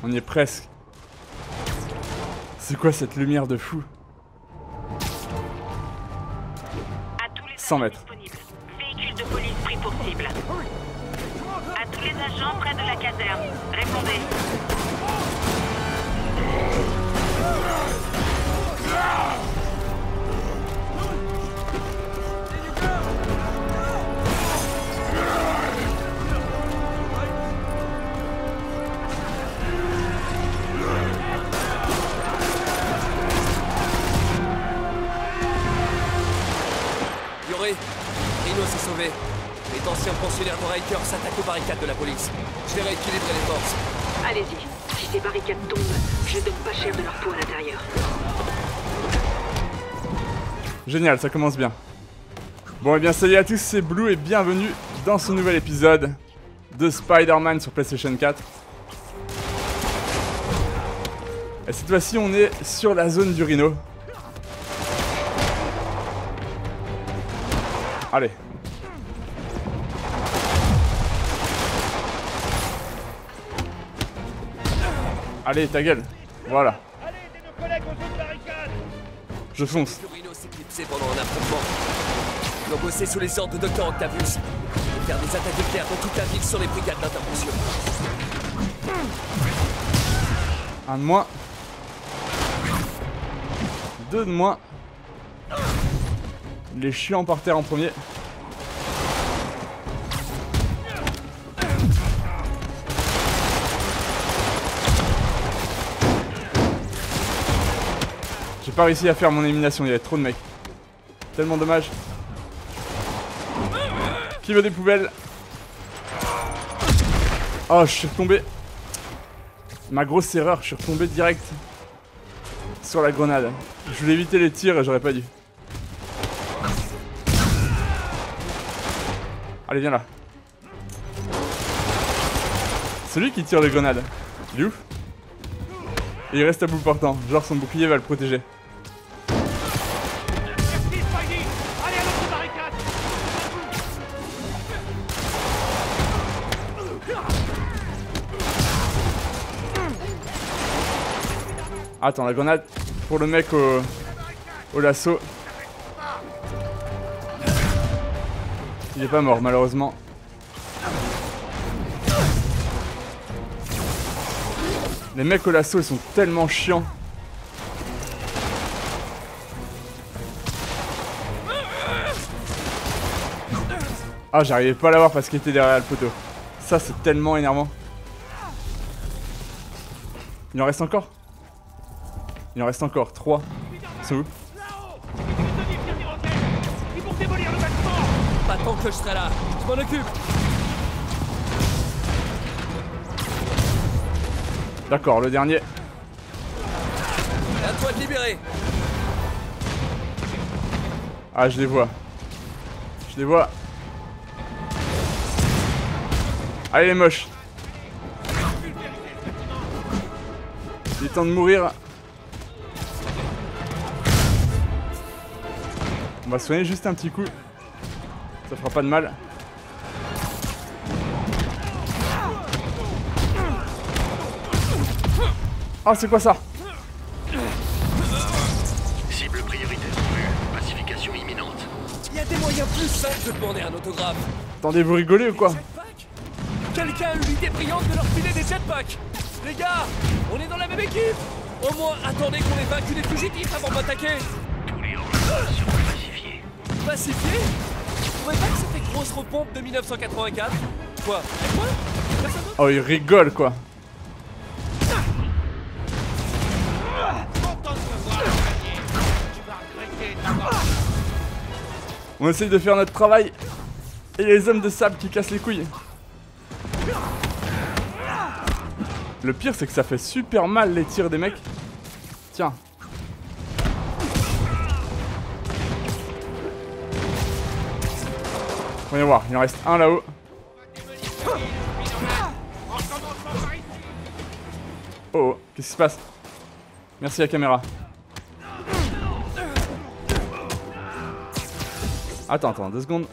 On y est presque. C'est quoi cette lumière de fou? 100 mètres. Véhicule de police pris pour cible. À tous les agents près de la caserne, répondez. Rhino s'est sauvé. Les anciens pensionnaires de Riker s'attaquent aux barricades de la police. Je vais rééquilibrer les forces. Allez-y. Si ces barricades tombent, je donne pas cher de leur peau à l'intérieur. Génial, ça commence bien. Bon, et bien salut à tous, c'est Blue et bienvenue dans ce nouvel épisode de Spider-Man sur PlayStation 4. Et cette fois-ci, on est sur la zone du Rhino. Allez. Allez, ta gueule. Voilà. Je fonce. Le Rhino s'est clipsé pendant un affrontement. Ils doivent bosser sous les ordres de Dr. Octavius et faire des attaques éclairs dans toute la ville sur les brigades d'intervention. Un de moins. Deux de moins. Les chiants par terre en premier. J'ai pas réussi à faire mon élimination, il y avait trop de mecs. Tellement dommage. Qui veut des poubelles? Oh, je suis retombé. Ma grosse erreur, je suis retombé direct sur la grenade. Je voulais éviter les tirs et j'aurais pas dû. Allez, viens là. C'est lui qui tire les grenades. Il est ouf. Et il reste à bout portant. Genre son bouclier va le protéger. Attends, la grenade pour le mec au lasso. Il est pas mort malheureusement. Les mecs au lasso ils sont tellement chiants. Ah, j'arrivais pas à l'avoir parce qu'il était derrière le poteau. Ça c'est tellement énervant. Il en reste encore? Il en reste encore 3. C'est où? Pas tant que je serai là, je m'en occupe. D'accord, le dernier. À toi de libérer. Ah, je les vois. Je les vois. Allez les moches. Il est temps de mourir. On va soigner juste un petit coup. Ça fera pas de mal. Ah, c'est quoi ça? Cible prioritaire vue. Pacification imminente. Il y a des moyens plus simples de demander un autographe. Attendez, vous rigolez ou quoi? Jetpack? Quelqu'un a eu l'idée brillante de leur filer des jetpacks. Les gars, on est dans la même équipe. Au moins, attendez qu'on ait vaincu les fugitifs avant d'attaquer. Tous les hors seront pacifiés. Pacifié? Tu trouvais pas que c'était grosse repompe de 1984? Quoi? Et quoi? Personne d'autre? Oh, il rigole quoi. On essaye de faire notre travail. Et les hommes de sable qui cassent les couilles. Le pire c'est que ça fait super mal les tirs des mecs. Tiens. Voyons voir, il en reste un là-haut. Oh, qu'est-ce qui se passe? Merci la caméra. Attends, 2 secondes.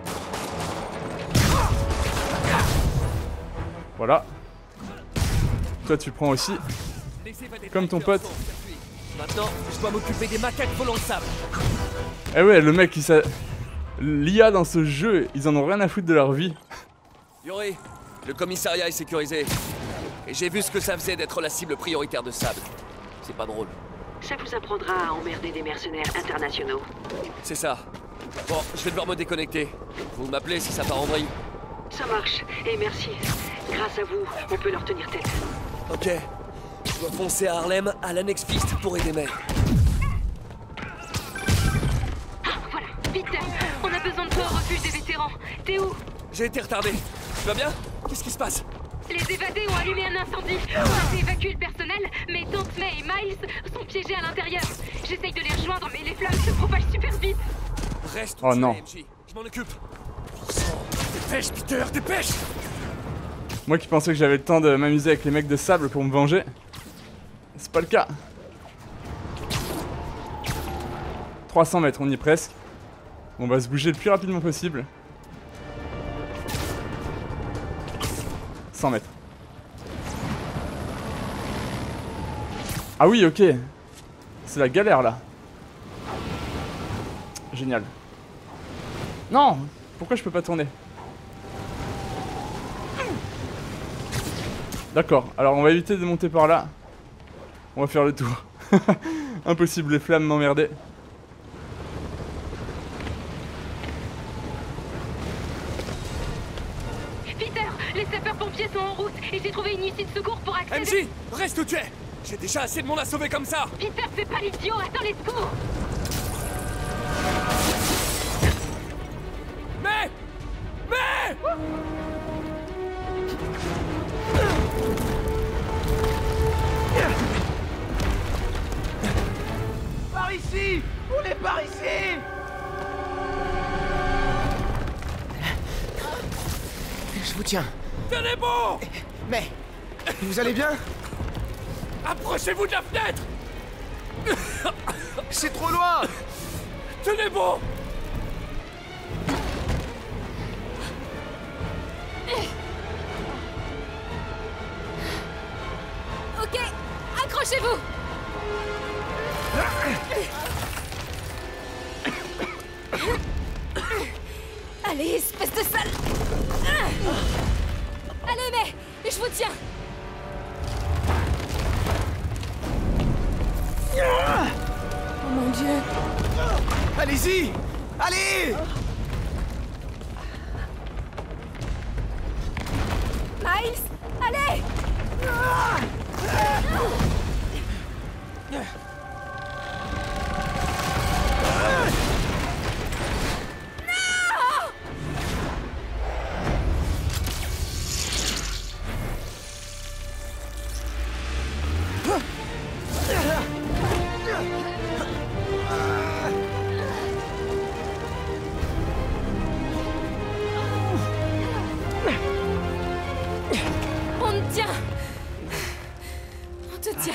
Voilà. Toi, tu prends aussi. Les évadés Comme ton bikers pote. sont en circuit. Maintenant, je dois m'occuper des macaques volant le sable. Eh ouais, le mec, l'IA dans ce jeu, ils en ont rien à foutre de leur vie. Yuri, le commissariat est sécurisé. Et j'ai vu ce que ça faisait d'être la cible prioritaire de sable. C'est pas drôle. Ça vous apprendra à emmerder des mercenaires internationaux. C'est ça. Bon, je vais devoir me déconnecter. Vous m'appelez si ça part en vrille. Ça marche, et merci. Grâce à vous, on peut leur tenir tête. Ok. Je dois foncer à Harlem, à l'Annex Fist pour aider May. Ah, voilà, vite. On a besoin de toi au refuge des vétérans. T'es où? J'ai été retardé. Tu vas bien? Qu'est-ce qui se passe? Les évadés ont allumé un incendie. On a fait évacuer le personnel, mais Tante May et Miles sont piégés à l'intérieur. J'essaye de les rejoindre, mais les flammes se propagent super vite. Reste Oh non. MJ. Je m'en occupe. Dépêche, Peter, dépêche! Moi qui pensais que j'avais le temps de m'amuser avec les mecs de sable pour me venger. C'est pas le cas. 300 mètres, on y est presque. On va se bouger le plus rapidement possible. 100 mètres. Ah oui, ok. C'est la galère là. Génial. Non! Pourquoi je peux pas tourner? D'accord, alors on va éviter de monter par là. On va faire le tour. Impossible, les flammes m'emmerdaient. Peter, les sapeurs-pompiers sont en route et j'ai trouvé une issue de secours pour accéder. MJ, reste où tu es! J'ai déjà assez de monde à sauver comme ça! Peter, fais pas l'idiot, attends les secours. Mais Par ici! On est par ici! Je vous tiens. Tenez bon! Mais... Vous allez bien? Approchez-vous de la fenêtre! C'est trop loin! Tenez bon! Ok, accrochez-vous. Allez, espèce de sale. Allez, mais je vous tiens. Oh mon Dieu. Allez-y! Allez! Miles, allez. On te tient. On te tient.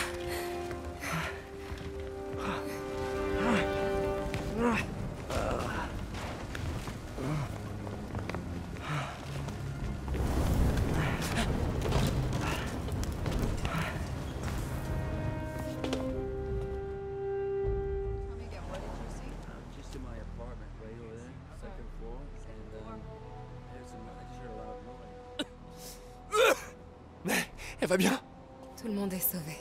Just in my apartment right over there, second floor, and there's I just heard a loud noise. Mais elle va bien? Tout le monde est sauvé.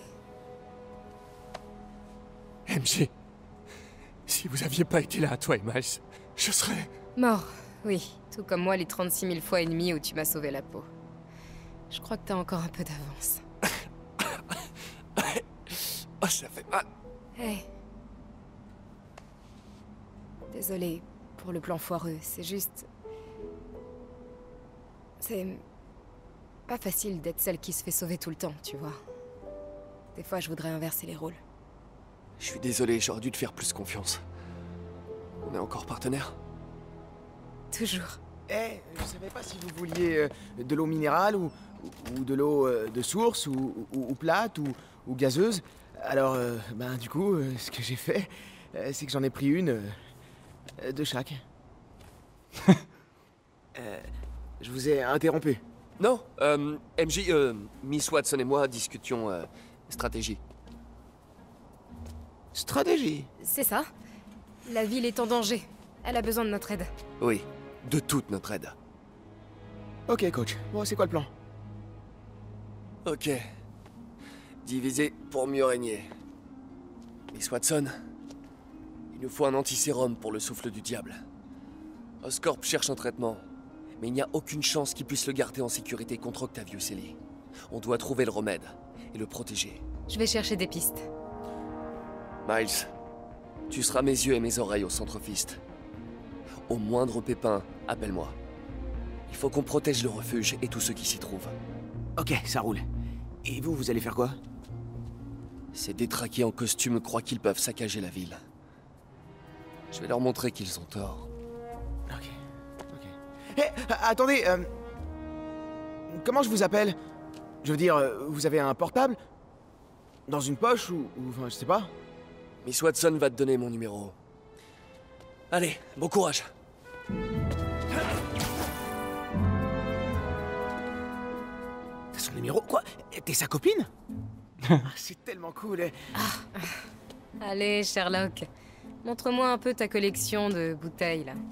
MJ, si vous aviez pas été là, toi et Miles, je serais... Mort, oui. Tout comme moi les 36 000 fois et demi où tu m'as sauvé la peau. Je crois que t'as encore un peu d'avance. Oh, ça fait mal. Hey. Désolée pour le plan foireux, c'est juste... C'est... pas facile d'être celle qui se fait sauver tout le temps, tu vois. Des fois, je voudrais inverser les rôles. Je suis désolé, j'aurais dû te faire plus confiance. On est encore partenaires? Toujours. Eh, je savais pas si vous vouliez de l'eau minérale ou de l'eau de source ou plate ou gazeuse. Alors, ben du coup, ce que j'ai fait, c'est que j'en ai pris une de chaque. Je vous ai interrompu. Non, MJ, Miss Watson et moi discutions stratégie. Stratégie. C'est ça. La ville est en danger. Elle a besoin de notre aide. Oui, de toute notre aide. Ok, coach. Bon, c'est quoi le plan? Ok. Diviser pour mieux régner. Miss Watson, il nous faut un antisérum pour le souffle du diable. Oscorp cherche un traitement, mais il n'y a aucune chance qu'il puisse le garder en sécurité contre Octavius Ellie. On doit trouver le remède et le protéger. Je vais chercher des pistes. Miles, tu seras mes yeux et mes oreilles au centre Fist. Au moindre pépin, appelle-moi. Il faut qu'on protège le refuge et tous ceux qui s'y trouvent. Ok, ça roule. Et vous allez faire quoi? Ces détraqués en costume croient qu'ils peuvent saccager la ville. Je vais leur montrer qu'ils ont tort. Ok. Hé, attendez, comment je vous appelle? Je veux dire, vous avez un portable? Dans une poche ou enfin, je sais pas. Miss Watson va te donner mon numéro. Allez, bon courage. T'as son numéro? Quoi? T'es sa copine? Ah, c'est tellement cool. Allez, Sherlock. Montre-moi un peu ta collection de bouteilles, là.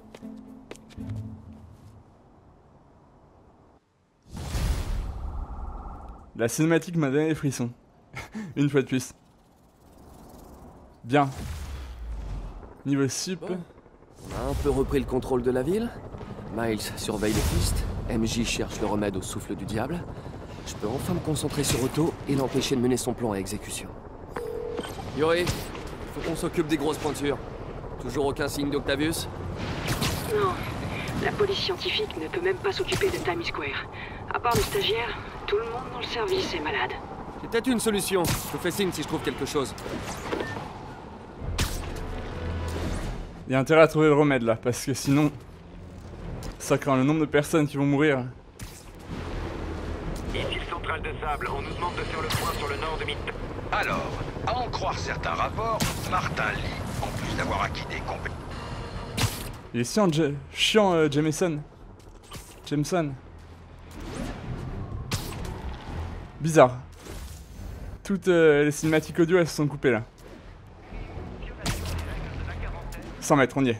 La cinématique m'a donné des frissons. Une fois de plus. Bien. Niveau sup. Bon. On a un peu repris le contrôle de la ville. Miles surveille les pistes. MJ cherche le remède au souffle du diable. Je peux enfin me concentrer sur Otto et l'empêcher de mener son plan à exécution. Yuri, faut qu'on s'occupe des grosses pointures. Toujours aucun signe d'Octavius? Non. La police scientifique ne peut même pas s'occuper de Times Square. À part le stagiaire, tout le monde dans le service est malade. J'ai peut-être une solution. Je te fais signe si je trouve quelque chose. Il y a intérêt à trouver le remède là, parce que sinon, ça craint le nombre de personnes qui vont mourir. Ici centrale de sable, on nous demande de faire le point sur le nord de Midtown. Alors, à en croire certains rapports, Martin Lee, en plus d'avoir acquis des compétences... Il est chiant, Jameson. Bizarre. Toutes les cinématiques audio, elles se sont coupées là. 100 mètres, on y est.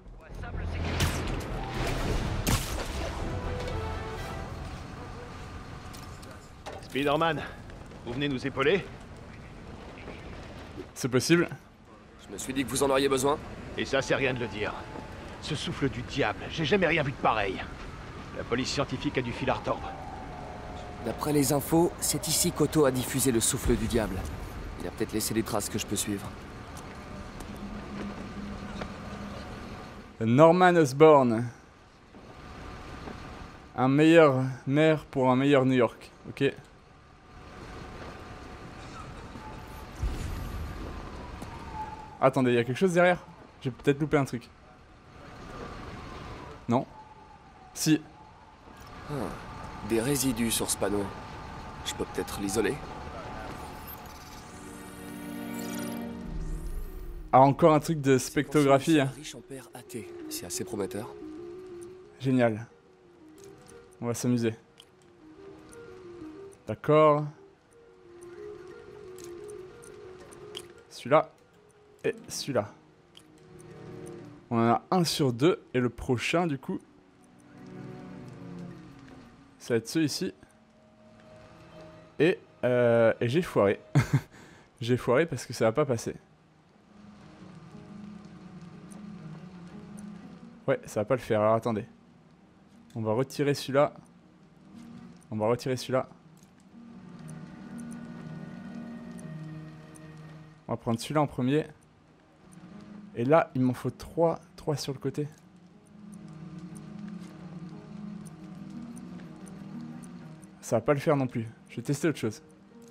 Spider-Man, vous venez nous épauler? C'est possible. Je me suis dit que vous en auriez besoin. Et ça, c'est rien de le dire. Ce souffle du diable, j'ai jamais rien vu de pareil. La police scientifique a du fil à retordre. D'après les infos, c'est ici qu'Otto a diffusé le souffle du diable. Il a peut-être laissé des traces que je peux suivre. Norman Osborn. Un meilleur maire pour un meilleur New York. Ok. Attendez, il y a quelque chose derrière? J'ai peut-être loupé un truc. Non. Si. Ah, des résidus sur ce panneau. Je peux peut-être l'isoler? Ah, encore un truc de spectrographie. Hein. Riche en père athée. C'est assez prometteur. Génial. On va s'amuser. D'accord. Celui-là. Et celui-là. On en a un sur deux. Et le prochain, du coup, ça va être ceux ici. Et j'ai foiré. J'ai foiré parce que ça va pas passer. Ouais, ça va pas le faire. Alors attendez. On va retirer celui-là. On va retirer celui-là. On va prendre celui-là en premier. Et là, il m'en faut 3 sur le côté. Ça va pas le faire non plus. Je vais tester autre chose.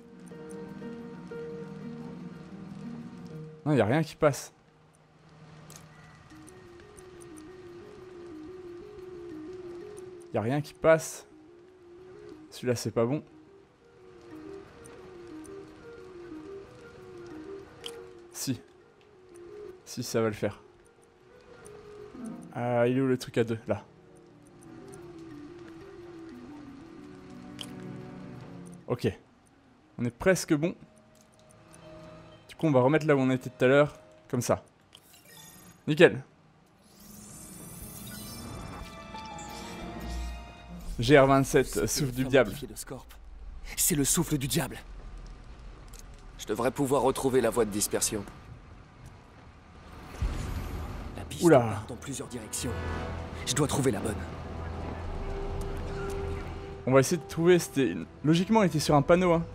Non, il n'y a rien qui passe. Il n'y a rien qui passe. Celui-là, c'est pas bon. Si. Si, ça va le faire. Il est où le truc à 2? Là. Ok. On est presque bon. Du coup, on va remettre là où on était tout à l'heure. Comme ça. Nickel. GR27, souffle du diable. C'est le souffle du diable. Je devrais pouvoir retrouver la voie de dispersion. La piste part dans plusieurs directions. Je dois trouver la bonne. On va essayer de trouver, logiquement il était sur un panneau hein.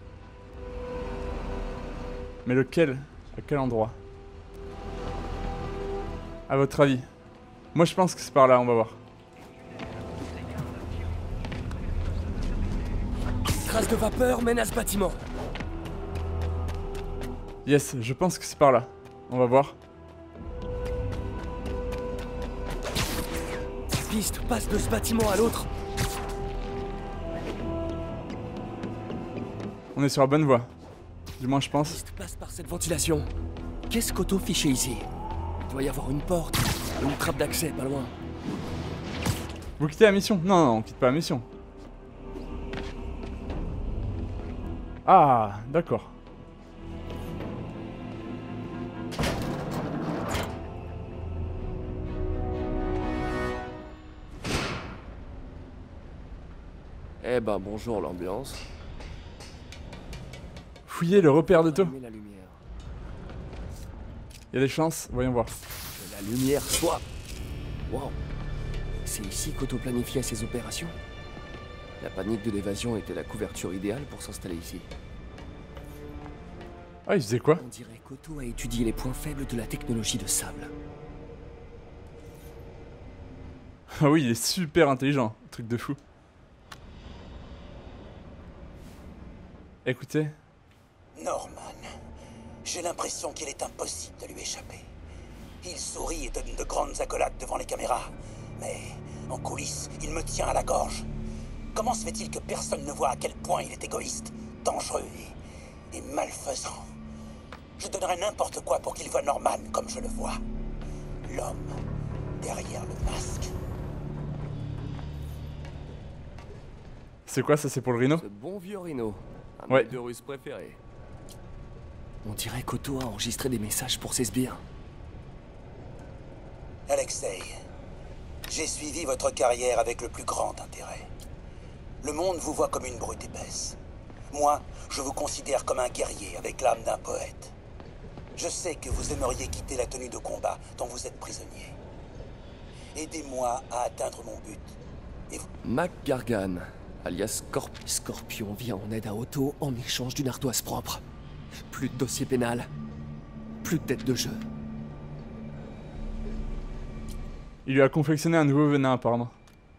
Mais lequel? À quel endroit? À votre avis? Moi je pense que c'est par là, on va voir. Trace de vapeur mène à ce bâtiment. Yes, je pense que c'est par là. On va voir. La piste passe de ce bâtiment à l'autre. On est sur la bonne voie. Du moins je pense. La piste passe par cette ventilation. Qu'est-ce qu'Otto fichait ici? Il doit y avoir une porte, une trappe d'accès pas loin. Vous quittez la mission? Non, non, on quitte pas la mission. Ah, d'accord. Eh ben bonjour l'ambiance. Fouillez le repère d'Otto. Allumer la lumière. Il y a des chances, voyons voir. Que la lumière soit. Wow. C'est ici qu'Otto planifiait ses opérations. La panique de l'évasion était la couverture idéale pour s'installer ici. Ah, il faisait quoi? On dirait qu'Otto a étudié les points faibles de la technologie de sable. Ah oui, il est super intelligent, truc de fou. Écoutez. Norman, j'ai l'impression qu'il est impossible de lui échapper. Il sourit et donne de grandes accolades devant les caméras, mais en coulisses, il me tient à la gorge. Comment se fait-il que personne ne voit à quel point il est égoïste, dangereux et malfaisant? Je donnerais n'importe quoi pour qu'il voie Norman comme je le vois. L'homme derrière le masque. C'est quoi ça? C'est pour le rhino? Ce bon vieux rhino. Un Ouais. mec de russe préféré. On dirait qu'Otto a enregistré des messages pour ses sbires. Alexei, j'ai suivi votre carrière avec le plus grand intérêt. Le monde vous voit comme une brute épaisse. Moi, je vous considère comme un guerrier avec l'âme d'un poète. Je sais que vous aimeriez quitter la tenue de combat dont vous êtes prisonnier. Aidez-moi à atteindre mon but. Et vous... Mac Gargan, alias Scorpion, vient en aide à Otto en échange d'une ardoise propre. Plus de dossier pénal, plus de tête de jeu. Il lui a confectionné un nouveau venin apparemment.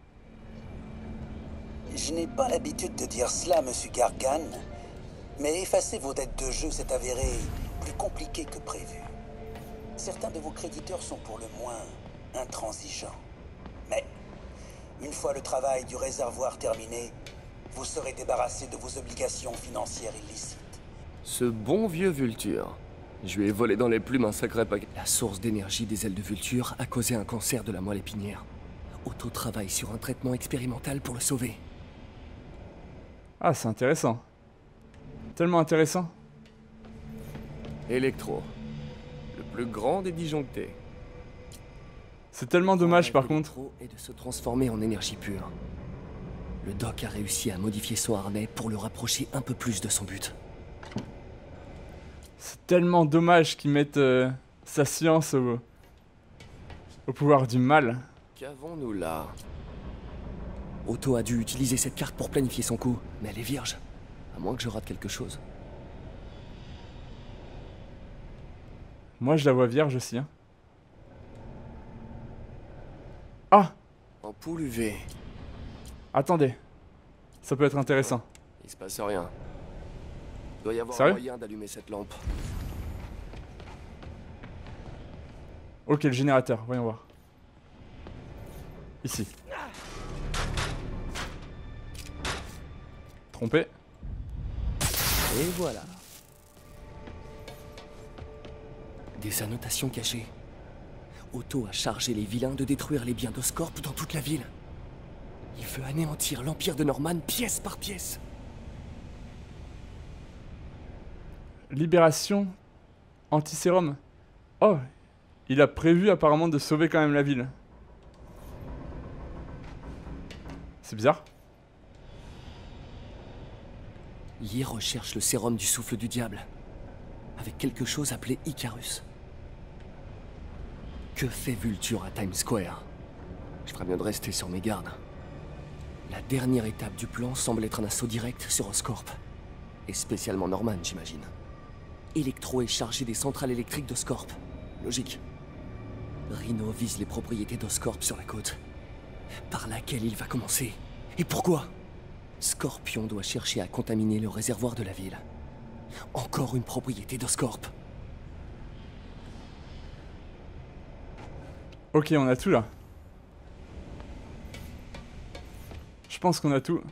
Je n'ai pas l'habitude de dire cela, monsieur Gargan, mais effacer vos dettes de jeu s'est avéré plus compliqué que prévu. Certains de vos créditeurs sont pour le moins intransigeants. Mais, une fois le travail du réservoir terminé, vous serez débarrassé de vos obligations financières illicites. Ce bon vieux Vulture. Je lui ai volé dans les plumes un sacré paquet. La source d'énergie des ailes de Vulture a causé un cancer de la moelle épinière. Otto travaille sur un traitement expérimental pour le sauver. Ah, c'est intéressant. Tellement intéressant. Electro. Le plus grand des disjonctés. C'est tellement dommage par contre. Electro est de se transformer en énergie pure. Le doc a réussi à modifier son harnais pour le rapprocher un peu plus de son but. C'est tellement dommage qu'ils mettent sa science au pouvoir du mal. Qu'avons-nous là? Otto a dû utiliser cette carte pour planifier son coup, mais elle est vierge. À moins que je rate quelque chose. Moi je la vois vierge aussi. Hein. Ah! Ampoule UV. Attendez. Ça peut être intéressant. Il se passe rien. Il doit y avoir Sérieux? un moyen d'allumer cette lampe. Ok, le générateur, voyons voir. Ici. Trompé. Et voilà. Des annotations cachées. Otto a chargé les vilains de détruire les biens d'Oscorp dans toute la ville. Il veut anéantir l'empire de Norman pièce par pièce. Libération anti-sérum. Oh, il a prévu apparemment de sauver quand même la ville. C'est bizarre. Yi recherche le sérum du souffle du diable, avec quelque chose appelé Icarus. Que fait Vulture à Times Square? Je ferais bien de rester sur mes gardes. La dernière étape du plan semble être un assaut direct sur Oscorp. Et spécialement Norman, j'imagine. Electro est chargé des centrales électriques d'Oscorp. Logique. Rhino vise les propriétés d'Oscorp sur la côte. Par laquelle il va commencer. Et pourquoi? Scorpion doit chercher à contaminer le réservoir de la ville. Encore une propriété d'Oscorp. Ok, on a tout là. Je pense qu'on a tout.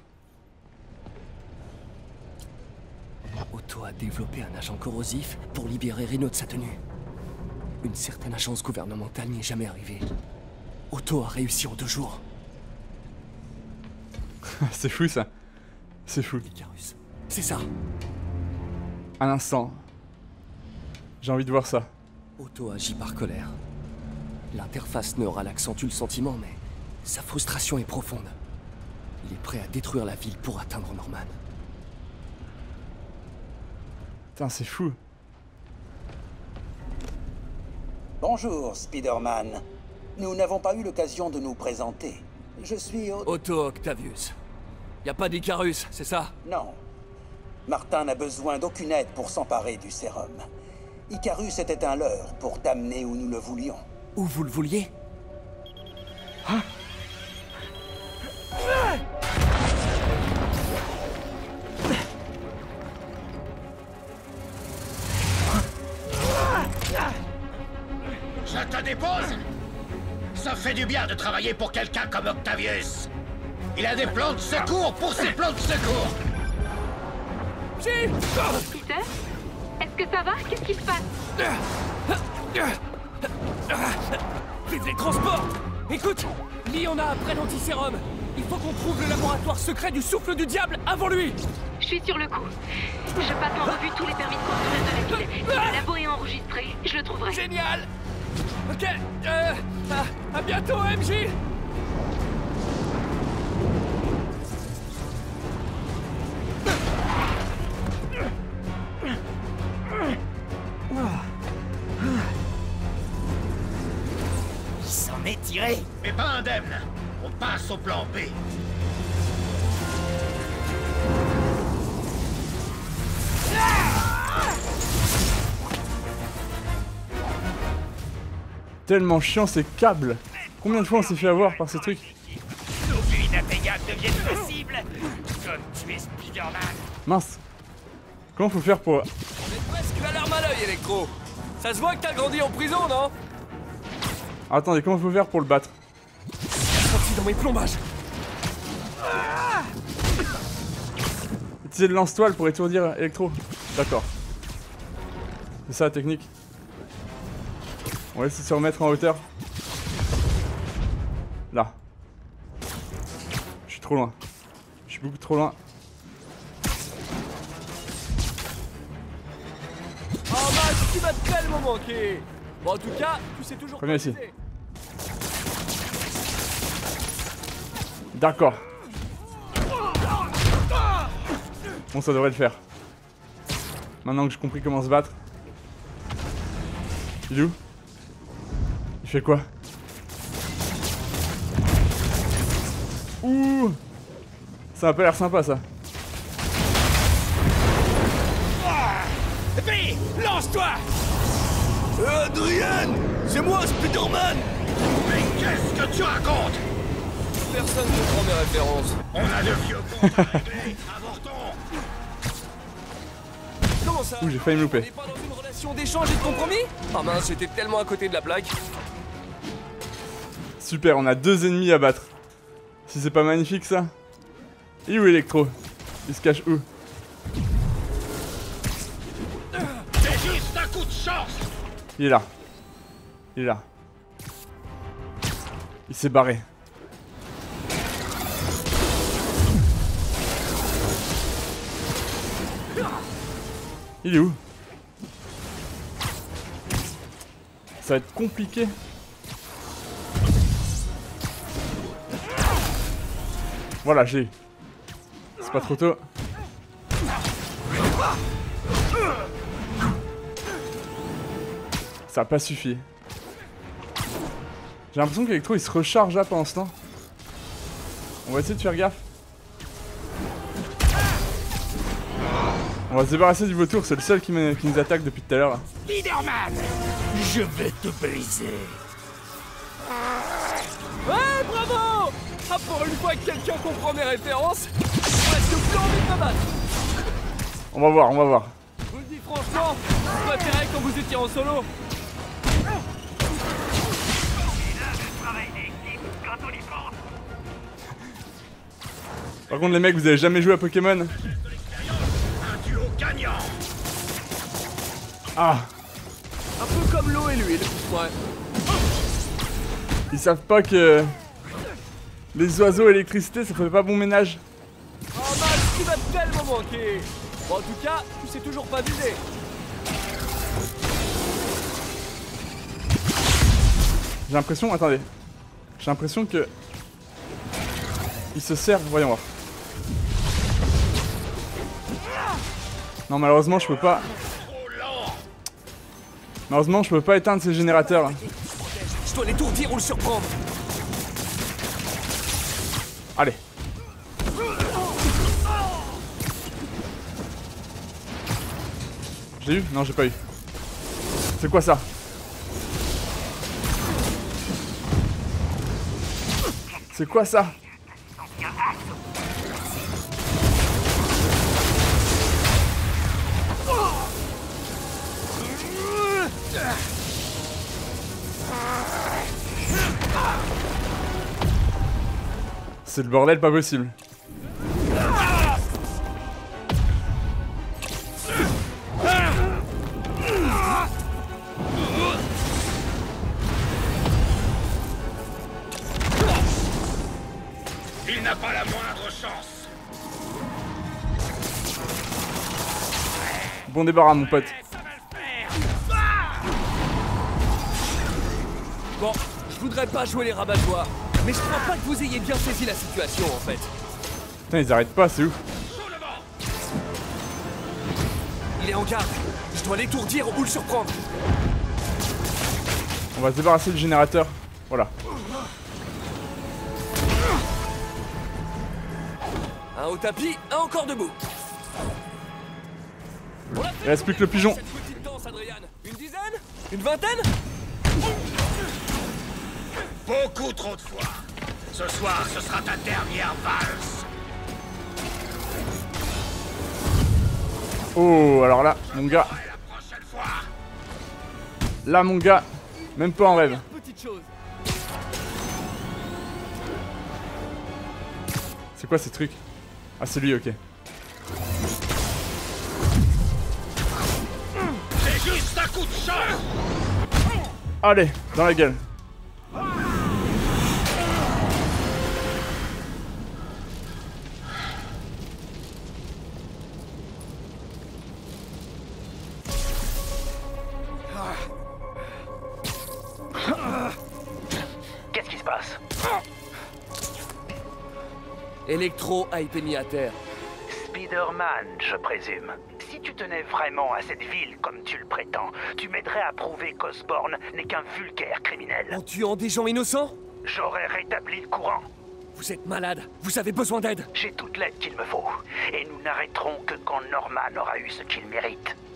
Otto a développé un agent corrosif pour libérer Rhino de sa tenue. Une certaine agence gouvernementale n'y est jamais arrivée. Otto a réussi en 2 jours. C'est fou ça. C'est fou. Icarus. C'est ça. Un instant. J'ai envie de voir ça. Otto agit par colère. L'interface neurale accentue le sentiment, mais sa frustration est profonde. Il est prêt à détruire la ville pour atteindre Norman. Putain, c'est fou. Bonjour, Spider-Man. Nous n'avons pas eu l'occasion de nous présenter. Je suis Otto Octavius. Y a pas d'Icarus, c'est ça? Non. Martin n'a besoin d'aucune aide pour s'emparer du sérum. Icarus était un leurre pour t'amener où nous le voulions. Où vous le vouliez? Ah. Je te dépose? Ça fait du bien de travailler pour quelqu'un comme Octavius. Il a des plans de secours pour ses plans de secours. Peter? Est-ce que ça va? Qu'est-ce qui se passe? Vive les transports! Écoute, Lee en a après l'antisérum. Il faut qu'on trouve le laboratoire secret du souffle du diable avant lui. Je suis sur le coup. Je passe en revue tous les permis de construire de la ville. Si le labo est enregistré, je le trouverai. Génial! Ok, à bientôt, MJ! Il s'en est tiré. Mais pas indemne. On passe au plan B. Tellement chiant ces câbles. Combien de fois on s'est fait avoir par ces trucs? Nos buts inatteignables deviennent possibles. Comme tu es Spider-Man. Mince. Comment faut faire pour... On est presque la larme à l'œil, Electro. Ça se voit que t'as grandi en prison, non? Attendez, comment faut faire pour le battre? Sorti dans mes plombages. Utiliser le lance-toile pour étourdir Electro. D'accord. C'est ça la technique. On va essayer de se remettre en hauteur. Là. Je suis trop loin. Je suis beaucoup trop loin. Oh Max, tu vas tellement manquer. Bon, en tout cas, tu sais toujours... Reviens ici. D'accord. Bon, ça devrait le faire. Maintenant que j'ai compris comment se battre. Il est où? Il fait quoi? Ouh! Ça a pas l'air sympa ça. Hé, lance-toi! Adrien! C'est moi, Spider-Man! Mais qu'est-ce que tu racontes? Personne ne prend mes références. On a de vieux comptes à régler. Avortons. Comment ça? Ouh, j'ai failli me louper. On n'est pas dans une relation d'échange et de compromis? Oh mince, j'étais tellement à côté de la plaque. Super, on a 2 ennemis à battre. Si c'est pas magnifique ça. Et où Electro? Il se cache où? C'est juste un coup de chance. Il est là. Il est là. Il s'est barré. Il est où? Ça va être compliqué. Voilà, j'ai eu. C'est pas trop tôt. Ça a pas suffi. J'ai l'impression qu'Electro il se recharge là pendant ce temps. On va essayer de faire gaffe. On va se débarrasser du vautour, c'est le seul qui nous attaque depuis tout à l'heure. Spider-Man, je vais te briser. Ouais, bravo! Ah, pour une fois que quelqu'un comprend mes références, j'ai presque plus envie de me battre. On va voir, on va voir. Je vous le dis franchement, je préférais quand vous étiez en solo. Par contre les mecs, vous avez jamais joué à Pokémon? Un duo gagnant. Ah! Un peu comme l'eau et l'huile, ouais. Ils savent pas que les oiseaux et l'électricité ça fait pas bon ménage. Oh Max, tu vas tellement manquer. Bon, en tout cas, tu sais toujours pas viser. J'ai l'impression, attendez. J'ai l'impression que il se sert, voyons voir. Non malheureusement je peux pas. Malheureusement je peux pas éteindre ces générateurs là. Je dois l'étourdir ou le surprendre. Allez. J'ai eu? Non j'ai pas eu. C'est quoi ça? C'est quoi ça? C'est le bordel pas possible. Il n'a pas la moindre chance. Bon débarras mon pote. Bon, je voudrais pas jouer les rabat-joie, mais je crois pas que vous ayez bien saisi la situation en fait. Putain ils arrêtent pas, c'est ouf. Il est en garde. Je dois l'étourdir ou le surprendre. On va se débarrasser du générateur. Voilà. Un au tapis, un encore debout. Il reste plus que le pigeon. Cette petite danse, Adrian. Une dizaine? Une vingtaine? Beaucoup trop de fois. Ce soir, ce sera ta dernière valse. Oh, alors là, mon gars. La prochaine fois. Là, mon gars, même pas en rêve. Petite chose. C'est quoi ces trucs? Ah, c'est lui, ok. C'est juste un coup de chance. Allez, dans la gueule. Qu'est-ce qui se passe? Electro a été mis à terre. Spider-Man, je présume. Si tu tenais vraiment à cette ville comme tu le prétends, tu m'aiderais à prouver qu'Osborn n'est qu'un vulgaire criminel. En tuant des gens innocents? J'aurais rétabli le courant. Vous êtes malade. Vous avez besoin d'aide. J'ai toute l'aide qu'il me faut. Et nous n'arrêterons que quand Norman aura eu ce qu'il mérite.